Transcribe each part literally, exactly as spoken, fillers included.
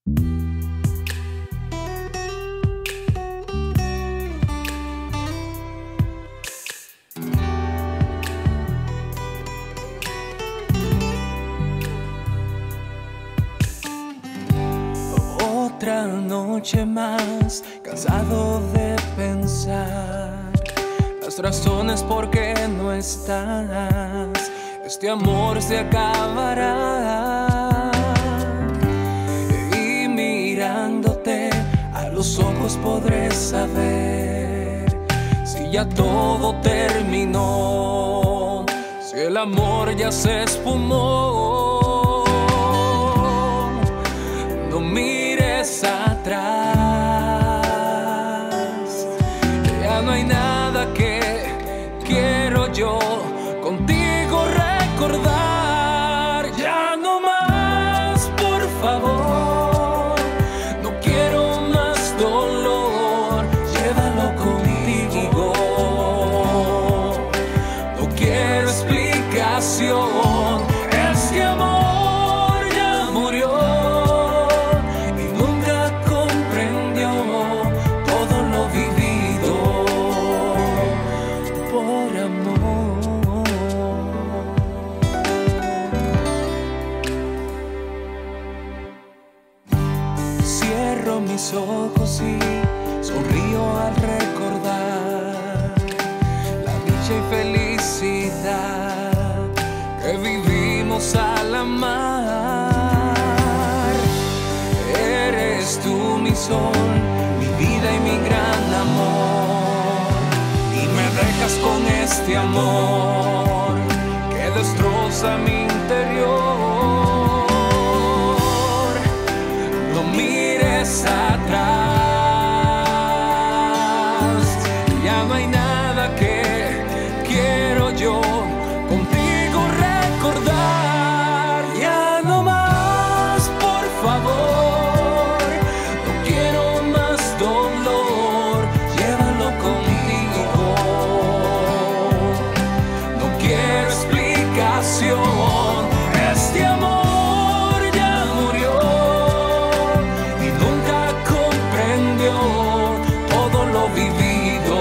Otra noche más, cansado de pensar las razones por qué no estás. Este amor se acabará y mirándote a los ojos podré saber si ya todo terminó, si el amor ya se esfumó. No mires atrás, ya no hay nada que quiero yo contigo recordar. Ya no más, por favor, no quiero más dolor, llévalo contigo. No quiero explicación, este amor ya murió y nunca comprendió todo lo vivido por amor. Cierro mis ojos y sonrío al recordar la dicha y felicidad que vivimos al amar. Eres tú mi sol, mi vida y mi gran amor, y me dejas con este amor que destroza mi interior. No mires atrás, ya no hay nada que quiero yo contigo recordar. Ya no más, por favor, no quiero más dolor, llévalo contigo. No quiero explicación, este amor ya murió y nunca comprendió todo lo vivido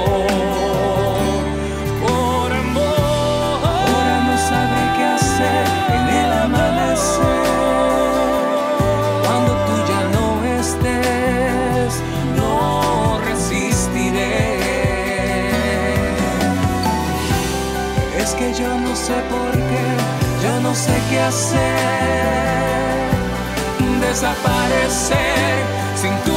por amor. Ahora no sabré qué hacer en el amanecer, cuando tú ya no estés, no resistiré. Es que yo no sé por qué, yo no sé qué hacer, desaparecer sin tu